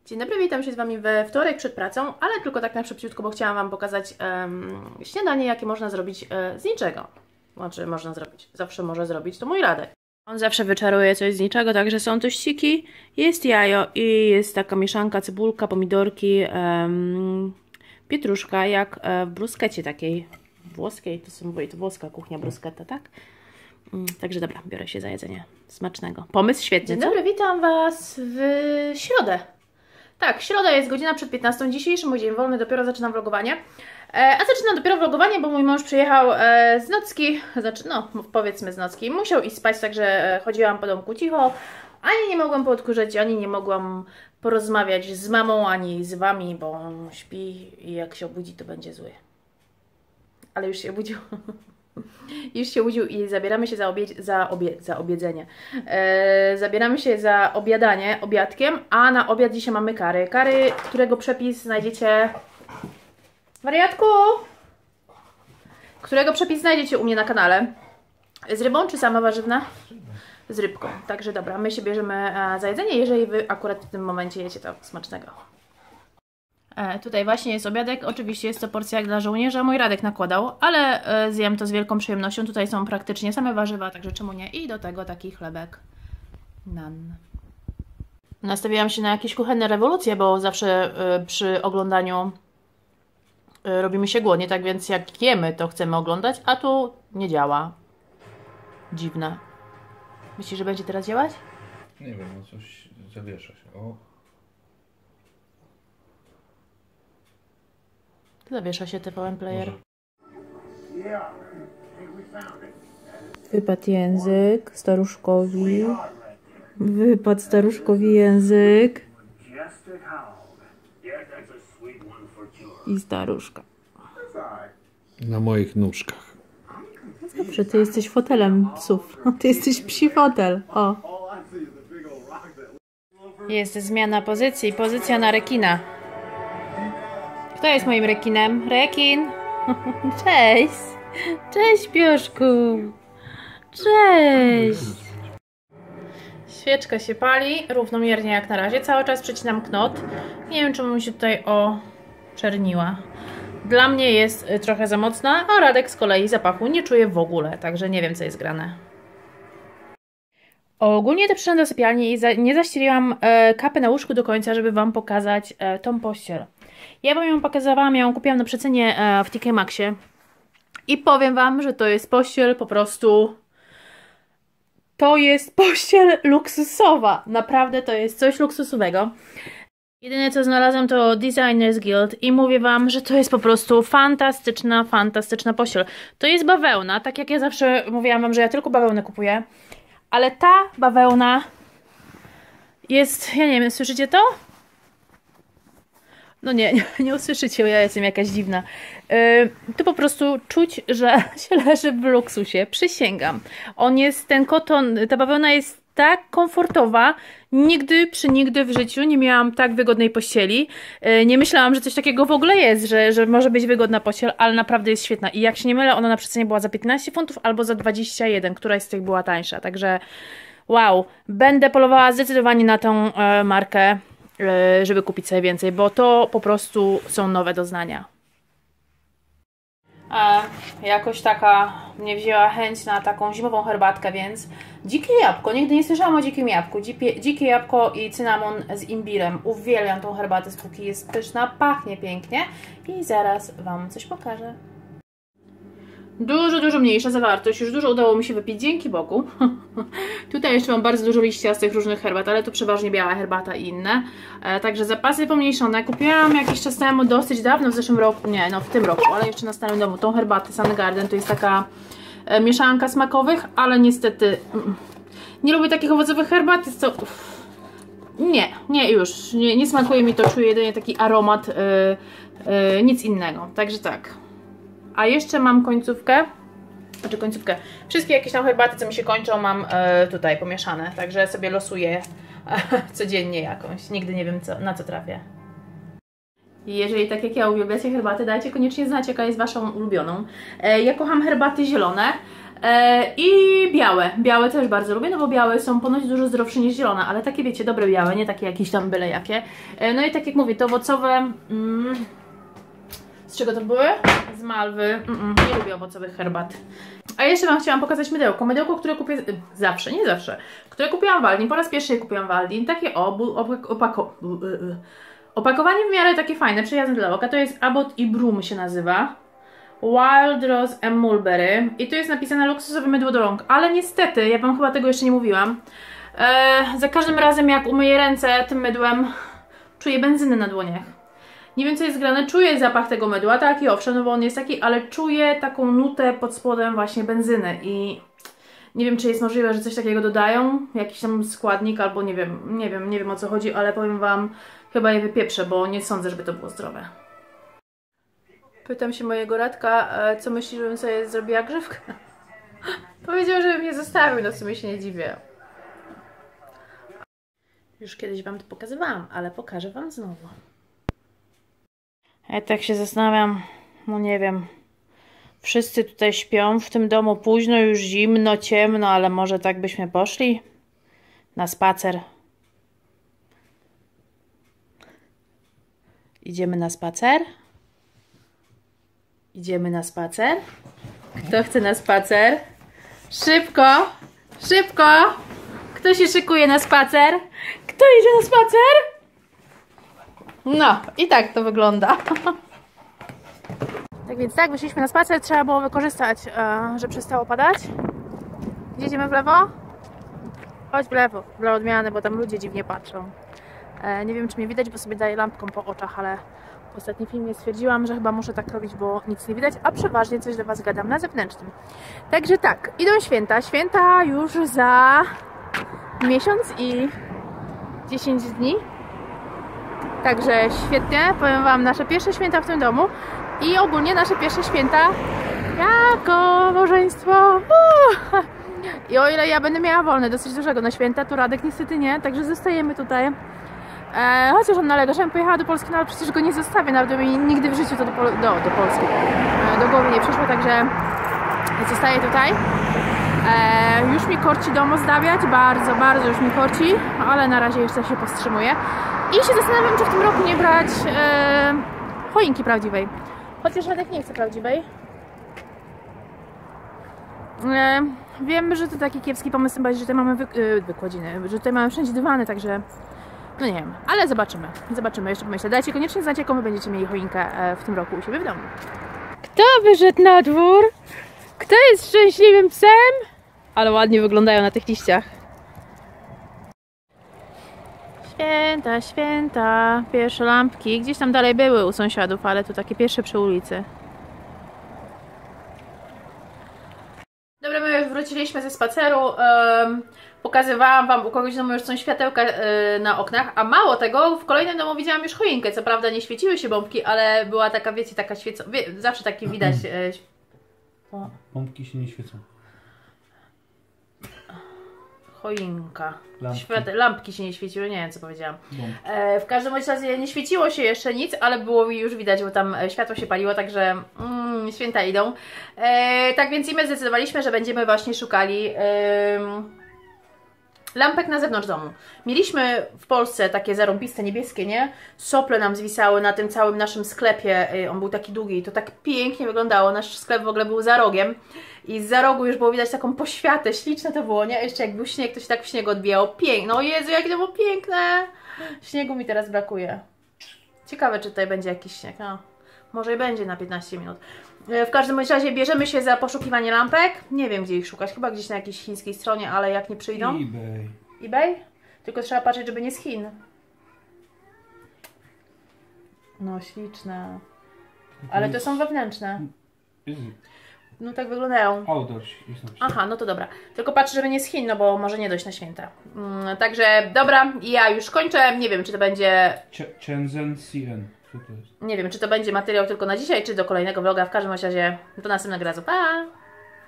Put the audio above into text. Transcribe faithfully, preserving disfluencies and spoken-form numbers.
Dzień dobry, witam się z Wami we wtorek przed pracą, ale tylko tak na szybciutko, bo chciałam Wam pokazać um, śniadanie, jakie można zrobić e, z niczego. Znaczy, można zrobić. Zawsze może zrobić to mój Radek. On zawsze wyczaruje coś z niczego, także są tościki, jest jajo i jest taka mieszanka, cebulka, pomidorki, um, pietruszka, jak e, w bruskecie takiej włoskiej. To są, to włoska kuchnia bruschetta, tak? Mm, także dobra, biorę się za jedzenie smacznego. Pomysł świetny. Dzień dobry, witam Was w środę. Tak, środa jest godzina przed piętnastą. Dzisiejszy mój dzień wolny, dopiero zaczynam vlogowanie. E, a zaczynam dopiero vlogowanie, bo mój mąż przyjechał e, z nocki, znaczy no powiedzmy z nocki. Musiał iść spać, także e, chodziłam po domku cicho. Ani nie mogłam poodkurzać, ani nie mogłam porozmawiać z mamą, ani z Wami, bo on śpi i jak się obudzi, to będzie zły. Ale już się obudził. Już się obudził i zabieramy się za, obie za, obie za obiedzenie. Eee, zabieramy się za obiadanie, obiadkiem, a na obiad dzisiaj mamy kary. Kary, którego przepis znajdziecie... Wariatku! Którego przepis znajdziecie u mnie na kanale. Z rybą czy sama warzywna? Z rybką. Także dobra, my się bierzemy e, za jedzenie, jeżeli Wy akurat w tym momencie jecie to smacznego. E, tutaj właśnie jest obiadek, oczywiście jest to porcja jak dla żołnierza, mój Radek nakładał, ale e, zjem to z wielką przyjemnością. Tutaj są praktycznie same warzywa, także czemu nie? I do tego taki chlebek nan. Nastawiłam się na jakieś kuchenne rewolucje, bo zawsze e, przy oglądaniu e, robimy się głodnie, tak więc jak jemy, to chcemy oglądać, a tu nie działa. Dziwne. Myślisz, że będzie teraz działać? Nie wiem, no coś zawiesza się. O. Zawiesza się T V N Player. Wypadł język staruszkowi. Wypadł staruszkowi język. I staruszka. Na moich nóżkach. Dobrze, ty jesteś fotelem psów. Ty jesteś psi fotel. O. Jest zmiana pozycji. Pozycja na rekina. Kto jest moim rekinem? Rekin! Cześć! Cześć, Pioszku! Cześć! Świeczka się pali, równomiernie jak na razie. Cały czas przecinam knot. Nie wiem, czemu mi się tutaj oczerniła. Dla mnie jest trochę za mocna, a Radek z kolei zapachu nie czuje w ogóle, także nie wiem, co jest grane. Ogólnie to przyszłam do sypialni i za, nie zaścieliłam e, kapy na łóżku do końca, żeby Wam pokazać e, tą pościel. Ja Wam ją pokazywałam, ją kupiłam na przecenie e, w T K Maxie i powiem Wam, że to jest pościel po prostu... To jest pościel luksusowa. Naprawdę to jest coś luksusowego. Jedyne co znalazłam to Designers Guild i mówię Wam, że to jest po prostu fantastyczna, fantastyczna pościel. To jest bawełna, tak jak ja zawsze mówiłam Wam, że ja tylko bawełnę kupuję. Ale ta bawełna jest, ja nie wiem, słyszycie to? No nie, nie, nie usłyszycie, ja jestem jakaś dziwna. Yy, tu po prostu czuć, że się leży w luksusie, przysięgam. On jest, ten koton, ta bawełna jest tak komfortowa, nigdy, przynigdy w życiu nie miałam tak wygodnej pościeli. Yy, nie myślałam, że coś takiego w ogóle jest, że, że może być wygodna pościel, ale naprawdę jest świetna. I jak się nie mylę, ona na przecenie była za piętnaście funtów albo za dwadzieścia jeden, któraś z tych była tańsza. Także wow, będę polowała zdecydowanie na tą e, markę, e, żeby kupić sobie więcej, bo to po prostu są nowe doznania. A jakoś taka mnie wzięła chęć na taką zimową herbatkę, więc dzikie jabłko. Nigdy nie słyszałam o dzikim jabłku. Dzikie, dzikie jabłko i cynamon z imbirem. Uwielbiam tą herbatę, póki jest pyszna, pachnie pięknie i zaraz Wam coś pokażę. Dużo, dużo mniejsza zawartość. Już dużo udało mi się wypić, dzięki Bogu. Tutaj jeszcze mam bardzo dużo liściastych różnych herbat, ale to przeważnie biała herbata i inne. E, także zapasy pomniejszone. Kupiłam jakiś czas temu, dosyć dawno, w zeszłym roku, nie, no w tym roku, ale jeszcze na Starym Domu, tą herbatę Sun Garden. To jest taka e, mieszanka smakowych, ale niestety mm, nie lubię takich owocowych herbat. Jest to... Uff, nie, nie już. Nie, nie smakuje mi to, czuję jedynie taki aromat, e, e, nic innego. Także tak. A jeszcze mam końcówkę, znaczy końcówkę, wszystkie jakieś tam herbaty, co mi się kończą, mam e, tutaj pomieszane, także sobie losuję e, codziennie jakąś, nigdy nie wiem co, na co trafię. I jeżeli tak jak ja uwielbiacie herbaty, dajcie koniecznie znać, jaka jest Waszą ulubioną. E, ja kocham herbaty zielone, E, I białe. Białe też bardzo lubię, no bo białe są ponoć dużo zdrowsze niż zielone, ale takie wiecie, dobre białe, nie takie jakieś tam byle jakie. E, no i tak jak mówię, to owocowe... Mm, z czego to były? Z malwy. Mm -mm, nie lubię owocowych herbat. A jeszcze Wam chciałam pokazać mydełko. Mydełko, które kupię y, zawsze, nie zawsze. Które kupiłam w Aldi. Po raz pierwszy je kupiłam w Aldi. Takie o, opak opako y, y. opakowanie w miarę takie fajne, przyjazne dla oka. To jest Abbott i Broom się nazywa. Wild Rose and Mulberry. I tu jest napisane luksusowe mydło do rąk. Ale niestety, ja Wam chyba tego jeszcze nie mówiłam. E, za każdym razem jak umyję ręce tym mydłem, czuję benzynę na dłoniach. Nie wiem co jest grane, czuję zapach tego mydła, taki owszem, no bo on jest taki, ale czuję taką nutę pod spodem właśnie benzyny i nie wiem czy jest możliwe, że coś takiego dodają, jakiś tam składnik albo nie wiem, nie wiem, nie wiem o co chodzi, ale powiem Wam, chyba je wypieprzę, bo nie sądzę, żeby to było zdrowe. Pytam się mojego Radka, co myśli, żebym sobie zrobiła grzywkę? Powiedział, żeby mnie zostawił, no w sumie się nie dziwię. Już kiedyś Wam to pokazywałam, ale pokażę Wam znowu. Ja tak się zastanawiam, no nie wiem, wszyscy tutaj śpią w tym domu późno, już zimno, ciemno, ale może tak byśmy poszli na spacer. Idziemy na spacer? Idziemy na spacer? Kto chce na spacer? Szybko, szybko! Kto się szykuje na spacer? Kto idzie na spacer? No, i tak to wygląda. Tak więc tak, wyszliśmy na spacer, trzeba było wykorzystać, że przestało padać. Gdzie idziemy w lewo? Chodź w lewo, dla odmiany, bo tam ludzie dziwnie patrzą. Nie wiem, czy mnie widać, bo sobie daję lampką po oczach, ale w ostatnim filmie stwierdziłam, że chyba muszę tak robić, bo nic nie widać, a przeważnie coś do Was gadam na zewnętrznym. Także tak, idą święta. Święta już za miesiąc i dziesięć dni. Także świetnie, powiem Wam, nasze pierwsze święta w tym domu i ogólnie nasze pierwsze święta jako małżeństwo. Uuu. I o ile ja będę miała wolne dosyć dużego na święta, to Radek niestety nie, także zostajemy tutaj. E, chociaż on nalega, żebym pojechała do Polski, no ale przecież go nie zostawię, nawet mi nigdy w życiu to do, do, do Polski e, do głowy nie przyszło, także zostaję tutaj. E, już mi korci dom ozdabiać, bardzo, bardzo już mi korci, ale na razie jeszcze się powstrzymuję. I się zastanawiam, czy w tym roku nie brać e, choinki prawdziwej. Chociaż Radek nie chce prawdziwej. E, wiem, że to taki kiepski pomysł, że tutaj mamy wy, e, wykładziny, że tutaj mamy wszędzie dywany, także no nie wiem, ale zobaczymy. Zobaczymy, jeszcze pomyślę. Dajcie koniecznie znać, jaką wy będziecie mieli choinkę e, w tym roku u siebie w domu. Kto wyszedł na dwór? Kto jest szczęśliwym psem? Ale ładnie wyglądają na tych liściach. Święta, święta, pierwsze lampki. Gdzieś tam dalej były u sąsiadów, ale tu takie pierwsze przy ulicy. Dobra, my już wróciliśmy ze spaceru. Um, pokazywałam Wam, u kogoś domu już są światełka yy, na oknach, a mało tego, w kolejnym domu widziałam już choinkę. Co prawda nie świeciły się bombki, ale była taka, wiecie, taka świeco... Wie, zawsze takie widać... Yy, o. Bombki się nie świecą. Choinka. Lampki. Świat... Lampki się nie świeciły, nie wiem co powiedziałam. E, w każdym razie nie świeciło się jeszcze nic, ale było mi już widać, bo tam światło się paliło, także mm, święta idą. E, tak więc i my zdecydowaliśmy, że będziemy właśnie szukali e, lampek na zewnątrz domu. Mieliśmy w Polsce takie zarąbiste niebieskie, nie? Sople nam zwisały na tym całym naszym sklepie. On był taki długi i to tak pięknie wyglądało. Nasz sklep w ogóle był za rogiem. I z za rogu już było widać taką poświatę. Śliczne to było, nie? Jeszcze jak był śnieg, to się tak w śniegu odbijało. Piękne. O Jezu, jakie to było piękne! Śniegu mi teraz brakuje. Ciekawe, czy tutaj będzie jakiś śnieg. No, może i będzie na piętnaście minut. W każdym razie bierzemy się za poszukiwanie lampek. Nie wiem, gdzie ich szukać. Chyba gdzieś na jakiejś chińskiej stronie, ale jak nie przyjdą... eBay. eBay? Tylko trzeba patrzeć, żeby nie z Chin. No, śliczne. Ale to są wewnętrzne. No tak wyglądają. Outdoors. Aha, no to dobra. Tylko patrzę, żeby nie z Chin, no bo może nie dojść na święta. Mm, także dobra, ja już kończę. Nie wiem, czy to będzie... Shenzhen C N. Co to jest? Nie wiem, czy to będzie materiał tylko na dzisiaj, czy do kolejnego vloga. W każdym razie do następnego razu. Pa!